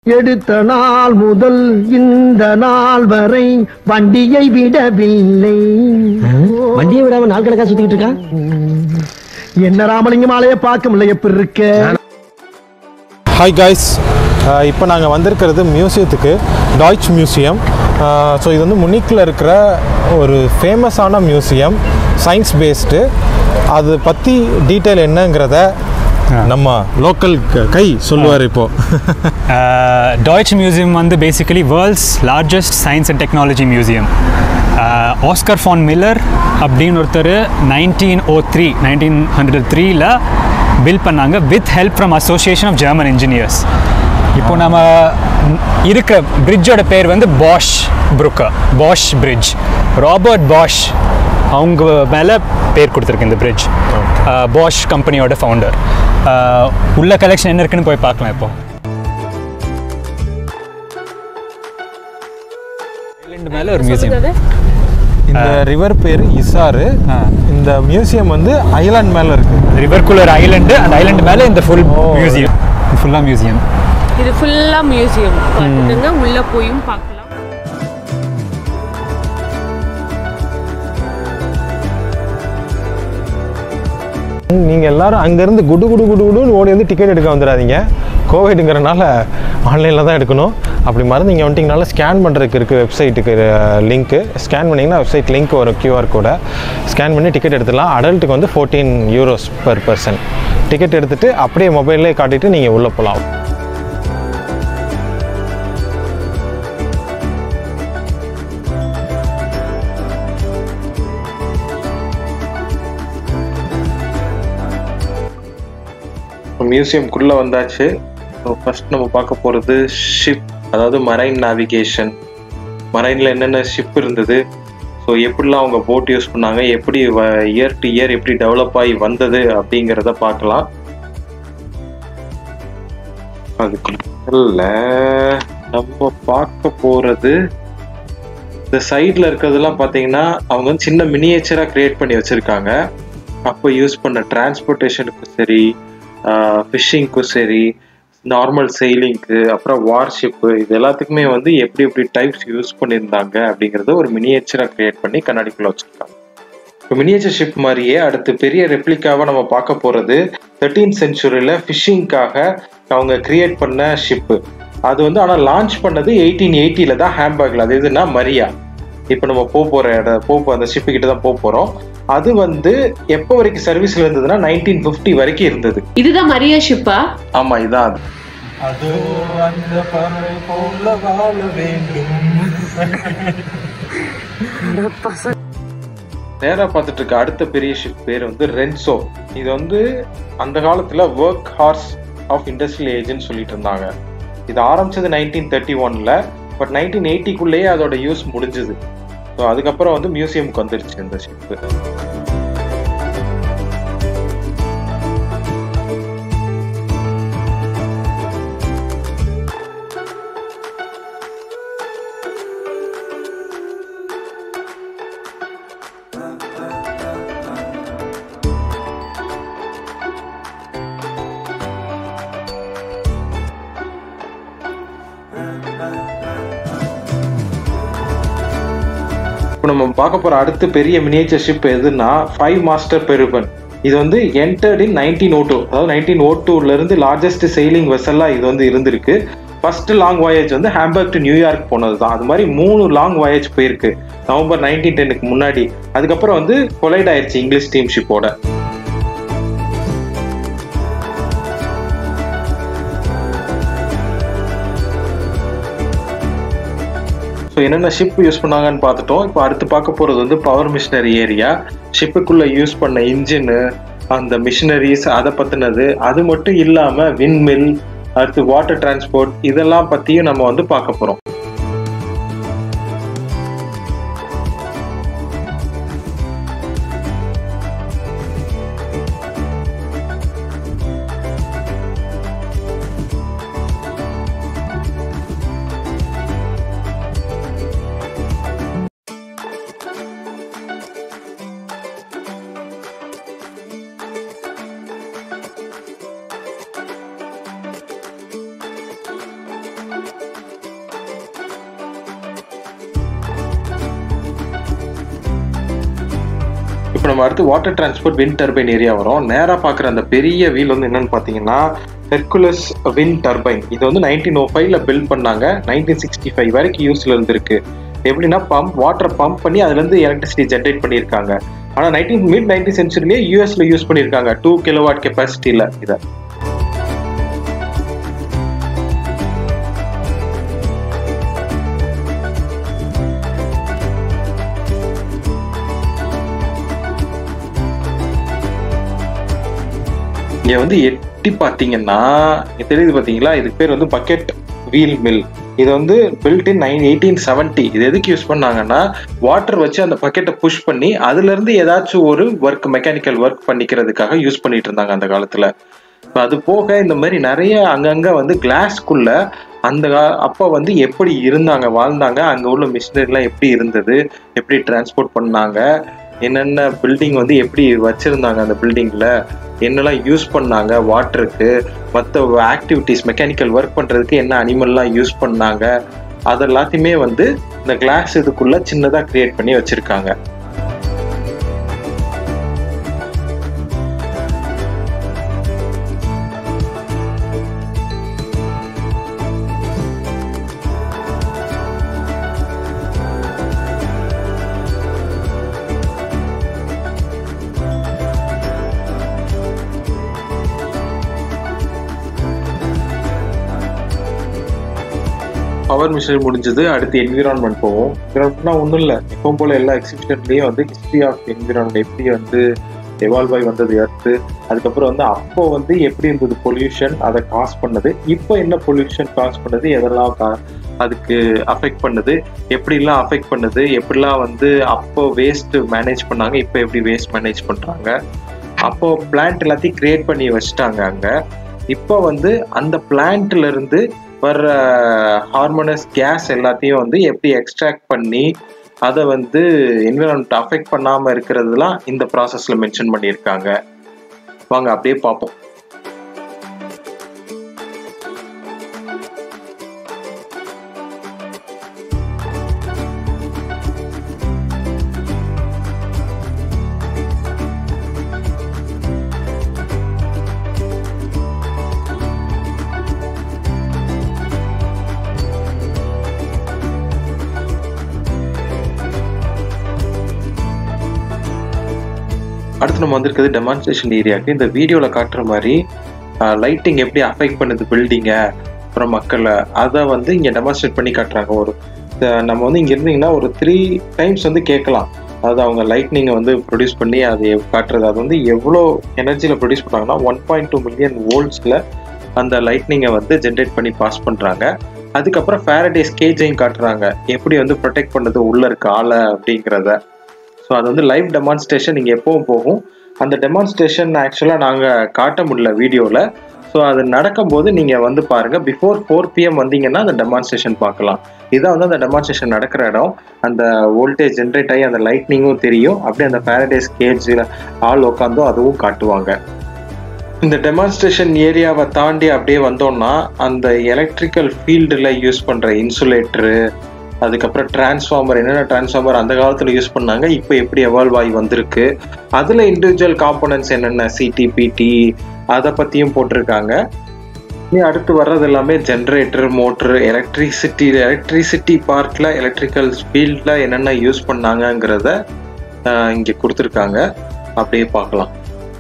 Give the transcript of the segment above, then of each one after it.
எடுத்த நாள் முதல் இந்த நாள் வரை வண்டியை விடவில்லை. வண்டியை விடாம நாள் கணக்கா சுத்திக்கிட்டு இருக்கா. என்ன ராமலிங்கம் ஆலைய பார்க்க முடியல எப்படி இருக்க. ஹாய் காய்ஸ், இப்போ நாங்கள் வந்திருக்கிறது மியூசியத்துக்கு, டாய்ச் மியூசியம். ஸோ இது வந்து முனிக்கில் இருக்கிற ஒரு ஃபேமஸான மியூசியம், சயின்ஸ் பேஸ்டு. அது பற்றி டீட்டெயில் என்னங்கிறத நம்ம லோக்கல் கை சொல்லுவார் இப்போது. டாய்ச் மியூசியம் வந்து basically world's largest science and technology museum. Oskar von Miller அப்படின்னு ஒருத்தர் 1903 பில்ட் பண்ணாங்க with help from association of German engineers. இப்போ நம்ம இருக்க பிரிட்ஜோட பேர் வந்து பாஷ் பிரிட்ஜ். ராபர்ட் பாஷ் அவங்க மேலே பேர் கொடுத்துருக்கு இந்த பிரிட்ஜ். பாஷ் கம்பெனியோட ஃபவுண்டர். உள்ள கலெக்ஷன் என்ன இருக்குன்னு போய் பார்க்கலாம். இப்போ ஐலண்ட் மேலே ஒரு மியூசியம். இந்த ரிவர் பேர் இசாரு. இந்த மியூசியம் வந்து ஐலாண்ட் மேலே இருக்குது. ரிவர்க்குள்ள ஒரு ஐலண்டு, அந்த ஐலண்ட் மேலே இந்த ஃபுல் மியூசியம். ஃபுல்லாக மியூசியம். இது ஃபுல்லாக மியூசியம். பார்த்துட்டுங்க, உள்ளே போயும் பார்க்கலாம். நீங்கள் எல்லோரும் அங்கேருந்து குடுன்னு ஓடி வந்து டிக்கெட் எடுக்க வந்துடாதீங்க. கோவிடுங்கிறனால ஆன்லைனில் தான் எடுக்கணும். அப்படி மறந்து நீங்கள் வந்துட்டிங்கனால ஸ்கேன் பண்ணுறதுக்கு இருக்குது வெப்சைட்டுக்கு லிங்க்கு. ஸ்கேன் பண்ணிங்கன்னா வெப்சைட் லிங்க் வரும், QR கோடை ஸ்கேன் பண்ணி டிக்கெட் எடுத்துடலாம். அடல்ட்டுக்கு வந்து €14 பெர் பர்சன். டிக்கெட் எடுத்துகிட்டு அப்படியே மொபைல்லே காட்டிட்டு நீங்கள் உள்ளே போகலாம். மியூசியம்குள்ளே வந்தாச்சு. ஃபர்ஸ்ட் நம்ம பார்க்க போகிறது ஷிப், அதாவது மரைன் நேவிகேஷன். மரைனில் என்னென்ன ஷிப் இருந்தது, ஸோ எப்படிலாம் அவங்க போட் யூஸ் பண்ணாங்க, எப்படி இயர் டு இயர் எப்படி டெவலப் ஆகி வந்தது அப்படிங்கிறத பார்க்கலாம். அதுக்கு முதல்ல நம்ம பார்க்க போகிறது இந்த சைடில் இருக்கிறதெல்லாம் பார்த்தீங்கன்னா அவங்க வந்து சின்ன மினியேச்சராக க்ரியேட் பண்ணி வச்சுருக்காங்க. அப்போ யூஸ் பண்ண டிரான்ஸ்போர்ட்டேஷனுக்கும் சரி, ஃபிஷ்ஷிங்க்கும் சரி, நார்மல் செயிலிங்க்கு, அப்புறம் வார்ஷிப்பு, இது எல்லாத்துக்குமே வந்து எப்படி எப்படி டைப்ஸ் யூஸ் பண்ணியிருந்தாங்க அப்படிங்கிறத ஒரு மினியேச்சராக க்ரியேட் பண்ணி கண்ணாடிக்குள்ளே வச்சுருக்காங்க. இப்போ மினியேச்சர் ஷிப் மாதிரியே அடுத்து பெரிய ரெப்ளிகாவை நம்ம பார்க்க போகிறது 13th சென்ச்சுரியில் ஃபிஷ்ஷிங்காக அவங்க க்ரியேட் பண்ண ஷிப்பு. அது வந்து ஆனால் லான்ச் பண்ணது 1880 தான் ஹேம்பர்கில். அது எதுனா மரியா. இப்போ நம்ம அந்த ஷிப்பு கிட்ட தான் போகிறோம். அது வந்து எப்போ வரைக்கும் சர்வீஸ்ல இருந்ததுன்னா 1950 வரைக்கும் இருந்தது. இதுதான் மரியா ஷிப்பா? ஆமா, இதான் அது. நேரா பார்த்துட்டு இருக்க அடுத்த பெரிய ஷிப் பேர் வந்து ரென்சோ. இது வந்து அந்த காலத்துல ஒர்க் ஹார்ஸ் ஆஃப் இண்டஸ்ட்ரியல் ஏஜ்னு சொல்லிட்டு இருந்தாங்க. இது ஆரம்பிச்சது 1931ல, பட் 1980க்குள்ளேயே அதோட யூஸ் முடிஞ்சது. ஸோ அதுக்கப்புறம் வந்து மியூசியமுக்கு வந்துருச்சு இந்த ஷிப்பு. இப்போ நம்ம பார்க்க போகிற அடுத்த பெரிய மினியேச்சர் ஷிப் எதுன்னா 5 மாஸ்டர் பெருபன். இது வந்து என்டர்ட் இன் 1902. அதாவது 1902லேருந்து லார்ஜஸ்ட் செயிலிங் வெசலாக இது வந்து இருந்திருக்கு. ஃபர்ஸ்ட் லாங் வாயேஜ் வந்து ஹாம்பர்க் டு நியூயார்க் போனது தான். அது மாதிரி 3 லாங் வாயேஜ் போயிருக்கு நவம்பர் 1910க்கு முன்னாடி. அதுக்கப்புறம் வந்து கொலைட் ஆயிடுச்சு இங்கிலீஷ் ஸ்டீம் ஷிப்போட. என்னென்ன ஷிப் யூஸ் பண்ணாங்கன்னு பார்த்துட்டோம். இப்போ அடுத்து பார்க்க போகிறது வந்து பவர் மிஷினரி ஏரியா. ஷிப்புக்குள்ளே யூஸ் பண்ண இன்ஜினு, அந்த மிஷினரிஸ், அதை பற்றினது. அது மட்டும் இல்லாமல் விண்மில், அடுத்து வாட்டர் டிரான்ஸ்போர்ட், இதெல்லாம் பற்றியும் நம்ம வந்து பார்க்க போகிறோம். நம்ம அடுத்து water transport wind turbine area வரும். நேராக பார்க்குற அந்த பெரிய வீல் வந்து என்னன்னு பார்த்தீங்கன்னா ஹெர்குலஸ் விண்ட் டர்பைன். இது வந்து 1905ல பில்ட் பண்ணாங்க. 1965 வரைக்கும் யூஸ்ல இருந்திருக்கு. எப்படின்னா வாட்டர் பம்ப் பண்ணி அதுலேருந்து எலக்ட்ரிசிட்டி ஜென்ரேட் பண்ணியிருக்காங்க. ஆனால் மிட் 19th சென்ச்சுரியிலேயே யூஎஸ்ல யூஸ் பண்ணியிருக்காங்க 2 கிலோவாட் கெப்பாசிட்டியில் இதை. இங்க வந்து எட்டி பார்த்தீங்கன்னா தெரியுது பார்த்தீங்களா, இதுக்கு பேர் வந்து பக்கெட் வீல் மில். இது வந்து பில்ட் இன் 1870. இது எதுக்கு யூஸ் பண்ணாங்கன்னா வாட்டர் வச்சு அந்த பக்கெட்டை புஷ் பண்ணி அதுல இருந்து ஏதாச்சும் ஒரு ஒர்க் மெக்கானிக்கல் ஒர்க் பண்ணிக்கிறதுக்காக யூஸ் பண்ணிட்டு இருந்தாங்க அந்த காலத்துல. அது போக இந்த மாதிரி நிறைய அங்கங்க வந்து கிளாஸ்க்குள்ள அந்த அப்போ வந்து எப்படி இருந்தாங்க வாழ்ந்தாங்க, அங்க உள்ள மிஷினரிலாம் எப்படி இருந்தது, எப்படி டிரான்ஸ்போர்ட் பண்ணாங்க, என்னென்ன பில்டிங் வந்து எப்படி வச்சிருந்தாங்க, அந்த பில்டிங்ல என்னெல்லாம் யூஸ் பண்ணாங்க வாட்டருக்கு, மற்ற ஆக்டிவிட்டிஸ் மெக்கானிக்கல் ஒர்க் பண்றதுக்கு என்ன அனிமல்லாம் யூஸ் பண்ணாங்க, அதெல்லாத்தையுமே வந்து இந்த கிளாஸ் இதுக்குள்ள சின்னதா கிரியேட் பண்ணி வச்சிருக்காங்க. பவர் மிஷினரி முடிஞ்சது, அடுத்து என்விரான்மெண்ட் போவோம். என்விரான்மெண்ட்னா ஒன்றும் இல்லை, எப்பவும் போல எல்லா எக்ஸிபிஷன்லேயும் வந்து ஹிஸ்ட்ரி ஆஃப் என்விரான்மெண்ட் எப்படி வந்து எவால்வ் ஆகி வந்தது எர்த்து, அதுக்கப்புறம் வந்து அப்போ வந்து எப்படி இருந்தது பொல்யூஷன், அதை காஸ் பண்ணது, இப்போ என்ன பொல்யூஷன் காஸ் பண்ணது, எதெல்லாம் அதுக்கு அஃபெக்ட் பண்ணுது, எப்படிலாம் அஃபெக்ட் பண்ணுது, எப்படிலாம் வந்து அப்போ வேஸ்ட் மேனேஜ் பண்ணாங்க, இப்போ எப்படி வேஸ்ட் மேனேஜ் பண்ணுறாங்க, அப்போ பிளான்ட் எல்லாத்தையும் கிரியேட் பண்ணி வச்சுட்டாங்க அங்கே. இப்போ வந்து அந்த பிளான்ட்ல இருந்து வர்ற ஹார்மோனஸ் கேஸ் எல்லாத்தையும் வந்து எப்படி எக்ஸ்ட்ராக்ட் பண்ணி அதை வந்து என்விரான்மெண்ட் அஃபெக்ட் பண்ணாமல் இருக்கிறதுலாம் இந்த ப்ராசஸ்ல மென்ஷன் பண்ணியிருக்காங்க. வாங்க அப்படியே பார்ப்போம். அடுத்து நம்ம வந்திருக்கிறது டெமான்ஸ்ட்ரேஷன் ஏரியாவுக்கு. இந்த வீடியோவில் காட்டுற மாதிரி லைட்டிங் எப்படி அஃபெக்ட் பண்ணுது பில்டிங்கை அப்புறம் மக்களை, அதை வந்து இங்கே டெமான்ஸ்ட்ரேட் பண்ணி காட்டுறாங்க. ஒரு நம்ம வந்து இங்கே இருந்தீங்கன்னா ஒரு 3 times வந்து கேட்கலாம். அதாவது அவங்க லைட்னிங்கை வந்து ப்ரொடியூஸ் பண்ணி அது காட்டுறது. அது வந்து எவ்வளோ எனர்ஜியில் ப்ரொடியூஸ் பண்ணுறாங்கன்னா 1.2 million voltsல அந்த லைட்னிங்கை வந்து ஜென்ரேட் பண்ணி பாஸ் பண்ணுறாங்க. அதுக்கப்புறம் ஃபேரடேஸ் கேஜையும் காட்டுறாங்க, எப்படி வந்து ப்ரொடெக்ட் பண்ணுறது உள்ளே இருக்க ஆளை அப்படிங்கிறத. ஸோ அது வந்து லைவ் டெமான்ஸ்ட்ரேஷன் இங்கே எப்பவும் போகும். அந்த டெமான்ஸ்ட்ரேஷன் ஆக்சுவலாக நாங்கள் காட்ட முடியல வீடியோவில். ஸோ அது நடக்கும்போது நீங்கள் வந்து பாருங்கள், பிஃபோர் 4 PM வந்தீங்கன்னா அந்த டெமான்ஸ்ட்ரேஷன் பார்க்கலாம். இதான் வந்து அந்த டெமான்ஸ்ட்ரேஷன் நடக்கிற இடம். அந்த வோல்டேஜ் ஜென்ரேட் ஆகி அந்த லைட்னிங்கும் தெரியும், அப்படியே அந்த ஃபேரடேஸ் கேஜில் ஆள் உட்காந்தோ அதுவும் காட்டுவாங்க. இந்த டெமான்ஸ்ட்ரேஷன் ஏரியாவை தாண்டி அப்படியே வந்தோம்னா அந்த எலக்ட்ரிக்கல் ஃபீல்டில் யூஸ் பண்ணுற இன்சுலேட்டரு, அதுக்கப்புறம் டிரான்ஸ்ஃபார்மர், என்னென்ன டிரான்ஸ்ஃபார்மர் அந்த காலத்தில் யூஸ் பண்ணாங்க, இப்போ எப்படி எவால்வ் ஆகி வந்திருக்கு, அதில் இண்டிவிஜுவல் காம்போனன்ட்ஸ் என்னென்ன சிடி பிடி அதை பற்றியும் போட்டிருக்காங்க. இனி அடுத்து வர்றது எல்லாமே ஜென்ரேட்டர், மோட்ரு, எலக்ட்ரிசிட்டி பார்ட்டில் எலக்ட்ரிக்கல் ஃபீல்டில் என்னென்ன யூஸ் பண்ணாங்கங்கிறத இங்கே கொடுத்துருக்காங்க. அப்படியே பார்க்கலாம்.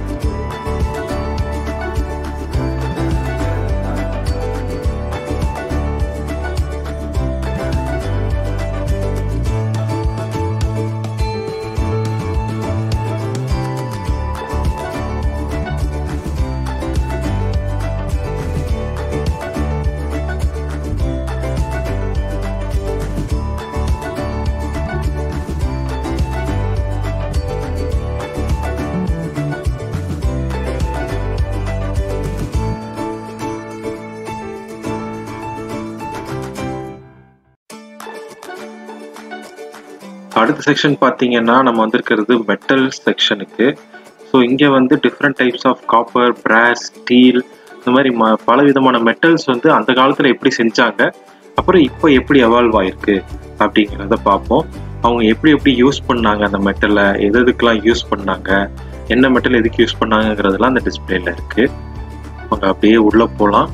அடுத்த செக்ஷன் பார்த்தீங்கன்னா நம்ம வந்திருக்கிறது மெட்டல் செக்ஷனுக்கு. ஸோ இங்கே வந்து different types of copper, brass, steel, இந்த மாதிரி பல விதமான மெட்டல்ஸ் வந்து அந்த காலத்தில் எப்படி செஞ்சாங்க, அப்புறம் இப்போ எப்படி எவால்வ் ஆயிருக்கு அப்படிங்கிறத பார்ப்போம். அவங்க எப்படி எப்படி யூஸ் பண்ணாங்க அந்த மெட்டலை, எதுக்கெல்லாம் யூஸ் பண்ணாங்க, என்ன மெட்டல் எதுக்கு யூஸ் பண்ணாங்கிறதுலாம் அந்த டிஸ்பிளேல இருக்கு. அவங்க அப்படியே உள்ள போகலாம்.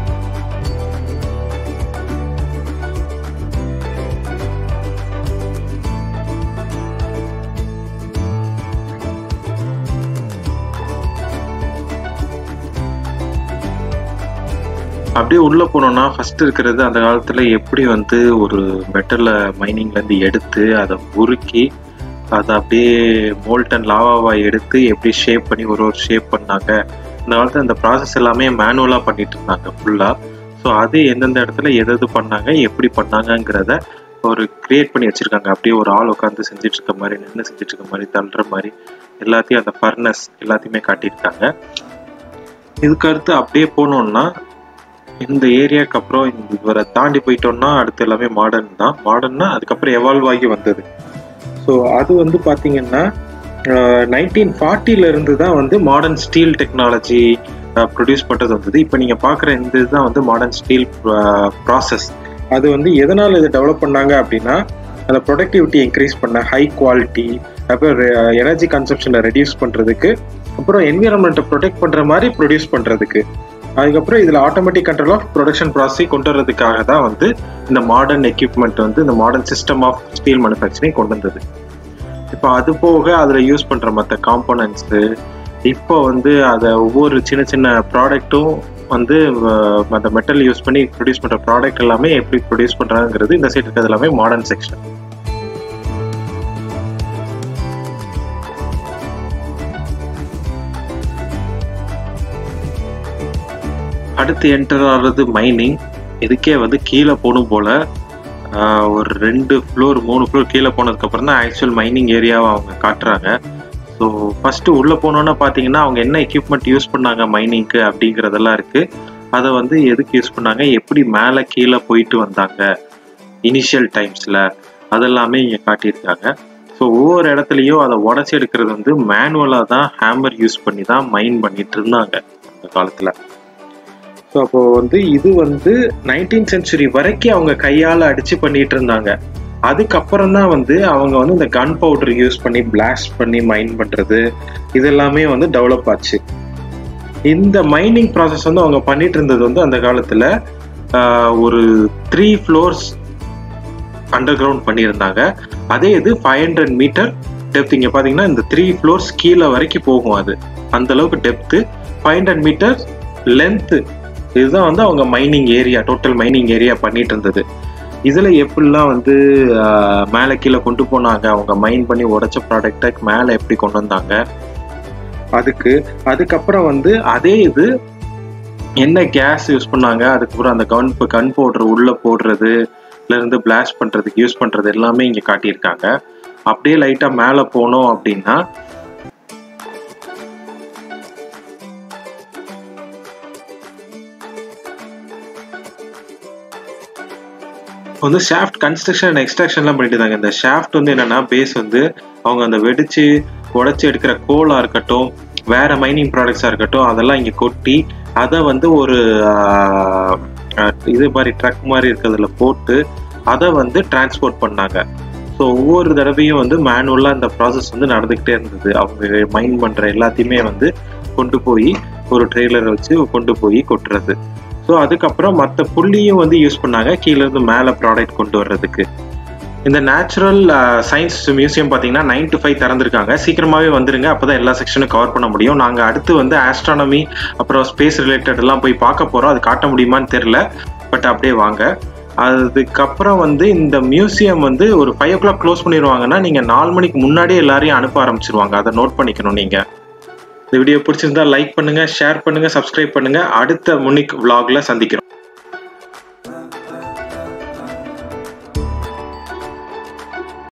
அப்படியே உள்ள போனோம்னா ஃபர்ஸ்ட் இருக்கிறது அந்த காலத்துல எப்படி வந்து ஒரு மெட்டலை மைனிங்ல இருந்து எடுத்து அதை உருக்கி அதை அப்படியே மோல்டன் லாவாவா எடுத்து எப்படி ஷேப் பண்ணி ஒரு ஷேப் பண்ணாங்க. அந்த காலத்துல அந்த ப்ராசஸ் எல்லாமே மேனுவலா பண்ணிட்டு இருந்தாங்க ஃபுல்லா. ஸோ அது எந்தெந்த இடத்துல எது பண்ணாங்க, எப்படி பண்ணாங்கங்கிறத ஒரு கிரியேட் பண்ணி வச்சிருக்காங்க. அப்படியே ஒரு ஆள் உட்காந்து செஞ்சுட்டு இருக்க மாதிரி, நின்று செஞ்சுட்டு இருக்க மாதிரி, தள்ளுற மாதிரி எல்லாத்தையும் அந்த ஃபர்னஸ் எல்லாத்தையுமே காட்டியிருக்காங்க. இதுக்கு அடுத்து அப்படியே போனோம்னா இந்த ஏரியாவுக்கு அப்புறம் இவரை தாண்டி போயிட்டோம்னா அடுத்து எல்லாமே மாடர்ன் தான். மாடர்ன்னா அதுக்கப்புறம் எவால்வ் ஆகி வந்தது. ஸோ அது வந்து பார்த்தீங்கன்னா 1940 இருந்து தான் வந்து மாடர்ன் ஸ்டீல் டெக்னாலஜி ப்ரொடியூஸ் பண்ணுறது வந்தது. இப்போ நீங்கள் பார்க்குற இந்த இதுதான் வந்து மாடர்ன் ஸ்டீல் ப்ராசஸ். அது வந்து எதனால் இதை டெவலப் பண்ணாங்க அப்படின்னா அந்த ப்ரொடக்டிவிட்டி இன்க்ரீஸ் பண்ண, ஹை குவாலிட்டி, அப்புறம் எனர்ஜி கன்சப்ஷனை ரெடியூஸ் பண்ணுறதுக்கு, அப்புறம் என்விரான்மெண்ட்டை ப்ரொடெக்ட் பண்ணுற மாதிரி ப்ரொடியூஸ் பண்ணுறதுக்கு, அதுக்கப்புறம் இதில் ஆட்டோமேட்டிக் கண்ட்ரோல் ஆஃப் ப்ரொடக்ஷன் ப்ராசஸை கொண்டு வரதுக்காக தான் வந்து இந்த மாடர்ன் எக்யூப்மெண்ட் வந்து இந்த modern system of steel manufacturing கொண்டு வந்தது. இப்போ அது போக அதில் யூஸ் பண்ணுற மற்ற காம்போனன்ட்ஸு, இப்போ வந்து அதை ஒவ்வொரு சின்ன சின்ன ப்ராடக்ட்டும் வந்து அந்த மெட்டல் யூஸ் பண்ணி ப்ரொடியூஸ் பண்ணுற ப்ராடக்ட் எல்லாமே எப்படி ப்ரொடியூஸ் பண்ணுறாங்கிறது இந்த சைட் இருக்கிறது எல்லாமே மாடர்ன் செக்ஷன். அடுத்து என்டர் ஆகிறது மைனிங். இதுக்கே வந்து கீழே போகணும் போல. ஒரு 2 ஃப்ளோர் 3 ஃப்ளோர் கீழே போனதுக்கப்புறம் தான் ஆக்சுவல் மைனிங் ஏரியாவை அவங்க காட்டுறாங்க. ஸோ ஃபஸ்ட்டு உள்ளே போனோன்னா பார்த்தீங்கன்னா அவங்க என்ன எக்யூப்மெண்ட் யூஸ் பண்ணாங்க மைனிங்க்கு அப்படிங்கிறதெல்லாம் இருக்குது. அதை வந்து எதுக்கு யூஸ் பண்ணாங்க, எப்படி மேலே கீழே போயிட்டு வந்தாங்க இனிஷியல் டைம்ஸில், அதெல்லாமே இங்கே காட்டியிருக்காங்க. ஸோ ஒவ்வொரு இடத்துலையும் அதை உடச்சி எடுக்கிறது வந்து மேனுவலாக தான் ஹேமர் யூஸ் பண்ணி தான் மைன் பண்ணிட்டு இருந்தாங்க அந்த காலத்தில். ஸோ அப்போ வந்து இது வந்து 19th century வரைக்கும் அவங்க கையால் அடிச்சு பண்ணிட்டு இருந்தாங்க. அதுக்கப்புறம் தான் வந்து அவங்க வந்து இந்த கன் பவுடர் யூஸ் பண்ணி பிளாஸ்ட் பண்ணி மைன் பண்றது இதெல்லாமே வந்து டெவலப் ஆச்சு. இந்த மைனிங் ப்ராசஸ் வந்து அவங்க பண்ணிட்டு இருந்தது வந்து அந்த காலத்துல ஒரு 3 floors அண்டர் கிரவுண்ட் பண்ணியிருந்தாங்க. அதே இது 500 மீட்டர் டெப்த். இங்க பாத்தீங்கன்னா இந்த 3 floors கீழே வரைக்கும் போகும். அது அந்த அளவுக்கு டெப்த், 500 மீட்டர் லென்த். இதுதான் வந்து அவங்க mining area, total mining area பண்ணிட்டு இருந்தது. இதுல எப்படிலாம் வந்து மேலே கீழே கொண்டு போனாங்க, அவங்க மைன் பண்ணி உடைச்ச ப்ராடக்டை மேலே எப்படி கொண்டு வந்தாங்க, அதுக்கப்புறம் வந்து அதே இது என்ன கேஸ் யூஸ் பண்ணாங்க, அதுக்கப்புறம் அந்த கன் பவுடர் உள்ள போடுறதுல இருந்து பிளாஸ்ட் பண்றதுக்கு யூஸ் பண்றது எல்லாமே இங்க காட்டியிருக்காங்க. அப்படியே லைட்டா மேலே போனோம் அப்படின்னா வந்து ஷாஃப்ட் கன்ஸ்ட்ரக்ஷன் அண்ட் எக்ஸ்ட்ராக்ஷன்லாம் பண்ணிட்டு இருந்தாங்க. இந்த ஷாஃப்ட் வந்து என்னன்னா பேஸ் வந்து அவங்க அந்த வெடிச்சு உடைச்சி எடுக்கிற கோலா இருக்கட்டும், வேற மைனிங் ப்ராடக்ட்ஸா இருக்கட்டும், அதெல்லாம் இங்க கொட்டி அதை வந்து ஒரு இது மாதிரி ட்ரக் மாதிரி இருக்கிறதுல போட்டு அதை வந்து டிரான்ஸ்போர்ட் பண்ணாங்க. ஸோ ஒவ்வொரு தடவையும் வந்து மேனுவலாக இந்த ப்ராசஸ் வந்து நடந்துக்கிட்டே இருந்தது. அவங்க மைன் பண்ணுற எல்லாத்தையுமே வந்து கொண்டு போய் ஒரு ட்ரெய்லரை வச்சு கொண்டு போய் கொட்டுறது. ஸோ அதுக்கப்புறம் மற்ற புள்ளியும் வந்து யூஸ் பண்ணாங்க கீழேருந்து மேலே ப்ராடக்ட் கொண்டு வர்றதுக்கு. இந்த நேச்சுரல் சயின்ஸ் மியூசியம் பார்த்தீங்கன்னா 9 to 5 திறந்துருக்காங்க. சீக்கிரமாகவே வந்துருங்க, அப்போ தான் எல்லா செக்ஷனும் கவர் பண்ண முடியும். நாங்கள் அடுத்து வந்து ஆஸ்ட்ரானமி அப்புறம் ஸ்பேஸ் ரிலேட்டட் எல்லாம் போய் பார்க்க போகிறோம். அது காட்ட முடியுமான்னு தெரில, பட் அப்படியே வாங்க. அதுக்கப்புறம் வந்து இந்த மியூசியம் வந்து ஒரு 5 o'clock க்ளோஸ் பண்ணிடுவாங்கன்னா நீங்கள் 4 மணிக்கு முன்னாடியே எல்லாரையும் அனுப்ப ஆரம்பிச்சிருவாங்க. அதை நோட் பண்ணிக்கணும். நீங்கள் இந்த வீடியோ பிடிச்சிருந்தா லைக் பண்ணுங்க, ஷேர் பண்ணுங்க, சப்ஸ்கிரைப் பண்ணுங்க. அடுத்த முனிக் vlogல சந்திக்கிறோம்.